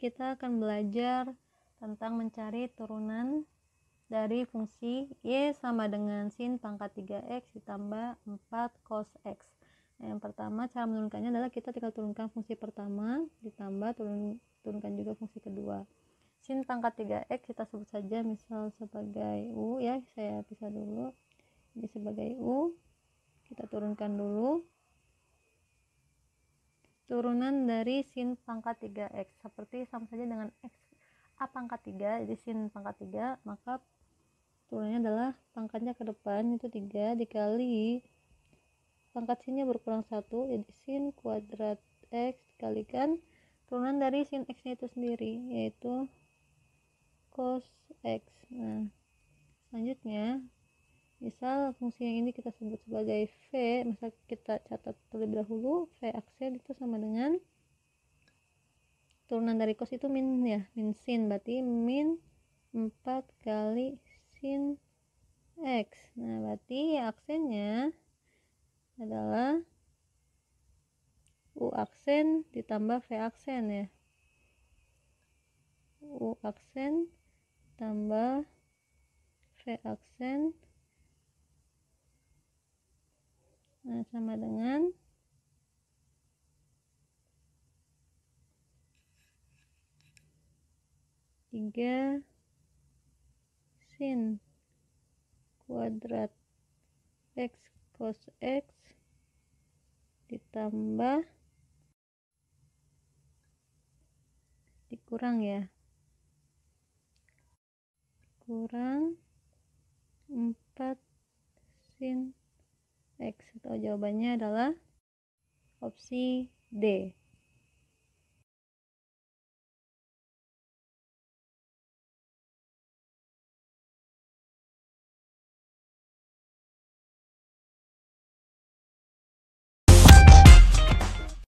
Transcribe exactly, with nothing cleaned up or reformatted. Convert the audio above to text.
kita akan belajar tentang mencari turunan dari fungsi Y sama dengan sin pangkat tiga X ditambah empat cos X. Nah, yang pertama cara menurunkannya adalah kita tinggal turunkan fungsi pertama ditambah turun, turunkan juga fungsi kedua. Sin pangkat tiga X kita sebut saja misal sebagai U ya, saya pisah dulu. Ini sebagai U, kita turunkan dulu turunan dari sin pangkat tiga X, seperti sama saja dengan X A pangkat tiga, jadi sin pangkat tiga, maka turunannya adalah pangkatnya ke depan itu tiga dikali pangkat sinnya berkurang satu, jadi sin kuadrat X dikalikan turunan dari sin X nya itu sendiri, yaitu cos X. Nah, selanjutnya misal fungsi yang ini kita sebut sebagai V, maka kita catat terlebih dahulu V aksen itu sama dengan turunan dari cos itu min ya, min sin, berarti min empat kali sin X. Nah, berarti aksennya adalah U aksen ditambah V aksen ya, U aksen tambah V aksen. Nah, sama dengan tiga sin kuadrat X cos X ditambah dikurang ya, kurang empat sin X, atau jawabannya adalah opsi D.